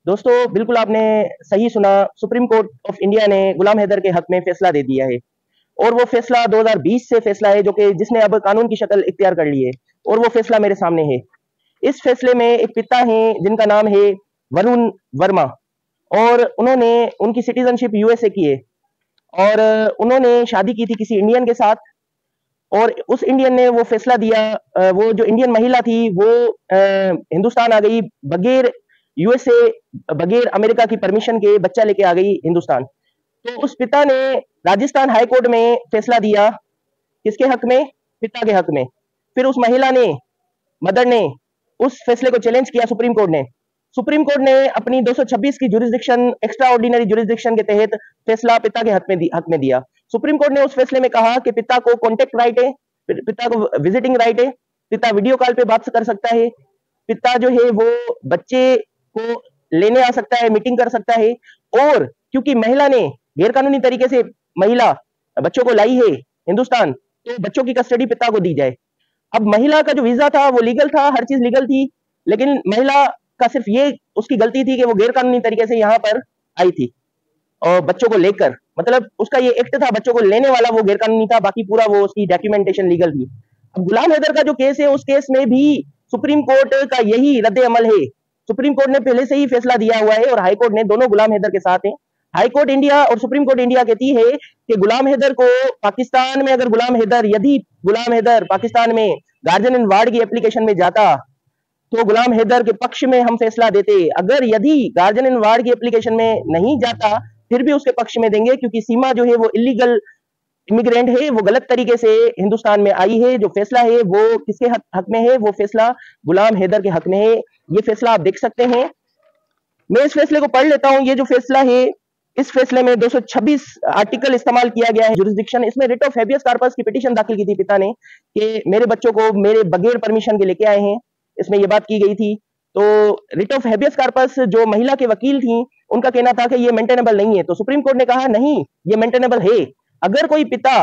दोस्तों बिल्कुल आपने सही सुना। सुप्रीम कोर्ट ऑफ इंडिया ने गुलाम हैदर के हक में फैसला दे दिया है और वो फैसला 2020 से फैसला है जो कि जिसने अब कानून की शक्ल इख्तियार कर ली है और वो फैसला मेरे सामने है। इस फैसले में एक पिता हैं जिनका नाम है वरुण वर्मा और उन्होंने उनकी सिटीजनशिप यूएसए की है और उन्होंने शादी की थी किसी इंडियन के साथ और उस इंडियन ने वो फैसला दिया। वो जो इंडियन महिला थी वो हिंदुस्तान आ गई बगैर यूएसए बगैर अमेरिका की परमिशन के बच्चा लेके आ गई हिंदुस्तान। तो उस पिता ने राजस्थान हाई कोर्ट में फैसला दिया किसके हक में? पिता के हक में। फिर उस महिला ने मदर ने उस फैसले को चैलेंज किया सुप्रीम कोर्ट ने। सुप्रीम कोर्ट ने अपनी 226 की जुरिस्डिक्शन एक्स्ट्रा ऑर्डिनरी जुरिस्डिक्शन के तहत फैसला पिता के हक में दिया। सुप्रीम कोर्ट ने उस फैसले में कहा कि पिता को कॉन्टेक्ट राइट है, पिता को विजिटिंग राइट है, पिता वीडियो कॉल पे बात कर सकता है, पिता जो है वो बच्चे को लेने आ सकता है, मीटिंग कर सकता है। और क्योंकि महिला ने गैर कानूनी तरीके से महिला बच्चों को लाई है हिंदुस्तान, तो बच्चों की कस्टडी पिता को दी जाए। अब महिला का जो वीजा था वो लीगल था, हर चीज लीगल थी, लेकिन महिला का सिर्फ ये उसकी गलती थी कि वो गैर कानूनी तरीके से यहाँ पर आई थी और बच्चों को लेकर, मतलब उसका ये एक्ट था, बच्चों को लेने वाला वो गैर कानूनी था, बाकी पूरा वो उसकी डॉक्यूमेंटेशन लीगल थी। अब गुलाम हैदर का जो केस है उस केस में भी सुप्रीम कोर्ट का यही रद्द अमल है। सुप्रीम कोर्ट ने पहले से ही फैसला दिया हुआ है और हाई कोर्ट ने, दोनों गुलाम हैदर के साथ है। हाई कोर्ट इंडिया और सुप्रीम कोर्ट इंडिया कहती है कि गुलाम हैदर को पाकिस्तान में, अगर गुलाम हैदर यदि गुलाम हैदर पाकिस्तान में गार्जियन इन वार्ड की एप्लीकेशन में जाता तो गुलाम हैदर के पक्ष में हम फैसला देते। अगर यदि गार्जियन इन वार्ड की एप्लीकेशन में नहीं जाता फिर भी उसके पक्ष में देंगे, क्योंकि सीमा जो है वो इलीगल इमिग्रेंट है, वो गलत तरीके से हिंदुस्तान में आई है। जो फैसला है वो किसके हक में है? वो फैसला गुलाम हैदर के हक में है। ये फैसला आप देख सकते हैं। मैं इस फैसले को पढ़ लेता हूं। ये जो फैसला है, इस फैसले में 226 आर्टिकल इस्तेमाल किया गया है जुरिस्डिक्शन। इसमें रिट ऑफ हैबियस कॉर्पस की पिटीशन दाखिल की थी पिता ने कि मेरे बच्चों को मेरे बगैर परमिशन के लेके आए हैं, इसमें ये बात की गई थी। तो रिट ऑफ हैबियस कॉर्पस जो महिला के वकील थी उनका कहना था कि ये मेंटेनेबल नहीं है। तो सुप्रीम कोर्ट ने कहा नहीं, ये मेंटेनेबल है। अगर कोई पिता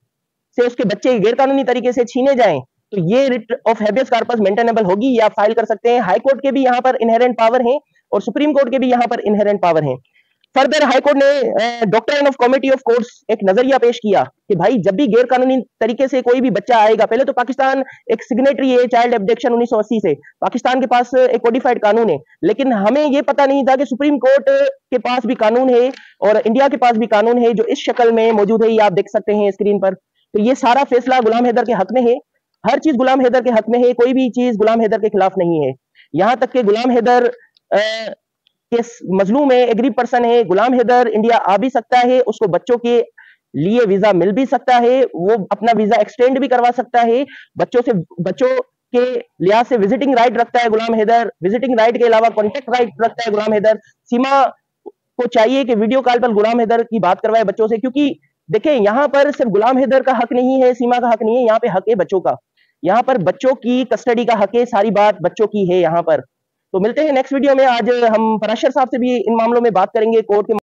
से उसके बच्चे गैर कानूनी तरीके से छीने जाएं तो ये writ of habeas corpus maintainable होगी, ये आप फाइल कर सकते हैं। हाई कोर्ट के भी यहाँ पर इनहेरेंट पावर है और सुप्रीम कोर्ट के भी यहाँ पर इनहेरेंट पावर है। फर्दर हाई कोर्ट ने doctrine of comity of courts एक नजरिया पेश किया कि भाई जब भी गैर कानूनी तरीके से कोई भी बच्चा आएगा, पहले तो पाकिस्तान एक सिग्नेटरी है चाइल्ड एब्डक्शन 1980 से, पाकिस्तान के पास एक कोडिफाइड कानून है, लेकिन हमें यह पता नहीं था कि सुप्रीम कोर्ट के पास भी कानून है और इंडिया के पास भी कानून है जो इस शक्ल में मौजूद है। ये आप देख सकते हैं स्क्रीन पर। तो ये सारा फैसला गुलाम हैदर के हक में है, हर चीज गुलाम हैदर के हक में है, कोई भी चीज गुलाम हैदर के खिलाफ नहीं है। यहां तक कि गुलाम हैदर के मजलूम है, एग्री पर्सन है, गुलाम हैदर इंडिया आ भी सकता है, उसको बच्चों के लिए वीजा मिल भी सकता है, वो अपना वीजा एक्सटेंड भी करवा सकता है। बच्चों के लिहाज से विजिटिंग राइट रखता है गुलाम हैदर। विजिटिंग राइट के अलावा कॉन्टेक्ट राइट रखता है गुलाम हैदर। सीमा को चाहिए कि वीडियो कॉल पर गुलाम हैदर की बात करवाए बच्चों से, क्योंकि देखिए यहाँ पर सिर्फ गुलाम हैदर का हक नहीं है, सीमा का हक नहीं है, यहाँ पे हक है बच्चों का। यहाँ पर बच्चों की कस्टडी का हक है, सारी बात बच्चों की है यहाँ पर। तो मिलते हैं नेक्स्ट वीडियो में। आज हम पराशर साहब से भी इन मामलों में बात करेंगे कोर्ट के